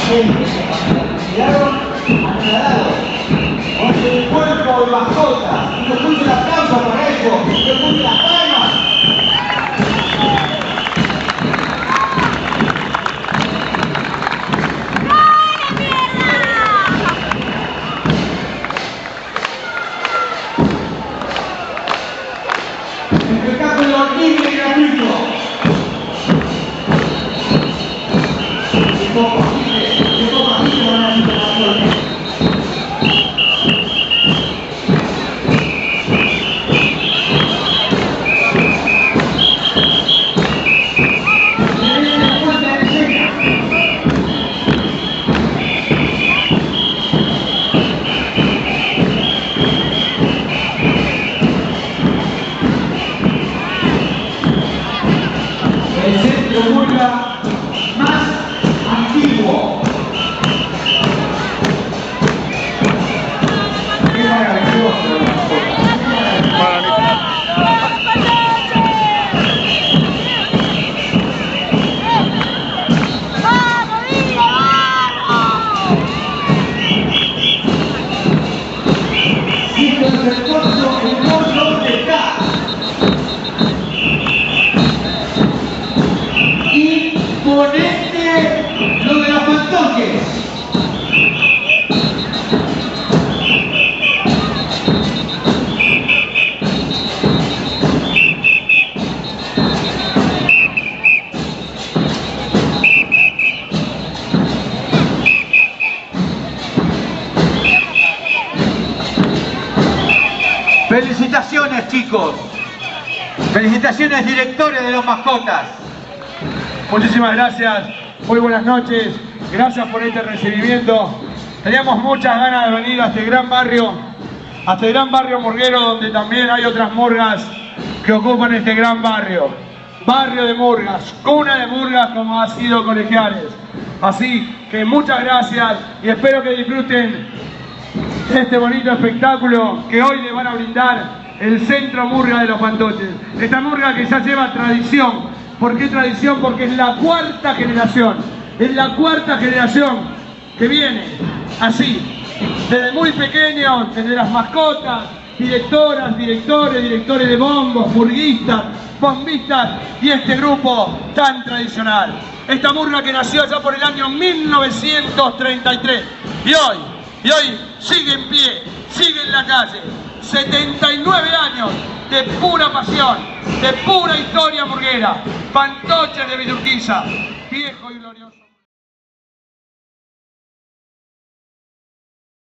Quedaron anonadados con el cuerpo de mascota. Y yo puse la aplauso para ellos, yo puse las palmas. Espectáculo libre y gratuito. El centro Murga más antiguo. Qué maravilloso. Hizo el esfuerzo, el gordo está. Ponete lo de los fantoches. Felicitaciones, chicos. Felicitaciones, directores de los mascotas. Muchísimas gracias, muy buenas noches, gracias por este recibimiento. Teníamos muchas ganas de venir a este gran barrio murguero, donde también hay otras murgas que ocupan este gran barrio. Barrio de murgas, cuna de murgas como ha sido Colegiales. Así que muchas gracias y espero que disfruten este bonito espectáculo que hoy le van a brindar el Centro Murga de los Fantoches. Esta murga que ya lleva tradición. ¿Por qué tradición? Porque es la cuarta generación. Es la cuarta generación que viene así, desde muy pequeños, desde las mascotas, directoras, directores de bombos, murguistas, bombistas y este grupo tan tradicional. Esta murga que nació allá por el año 1933 y hoy sigue en pie, sigue en la calle. 79 años de pura pasión, de pura historia murguera. Fantoches de Villa Urquiza, viejo y glorioso.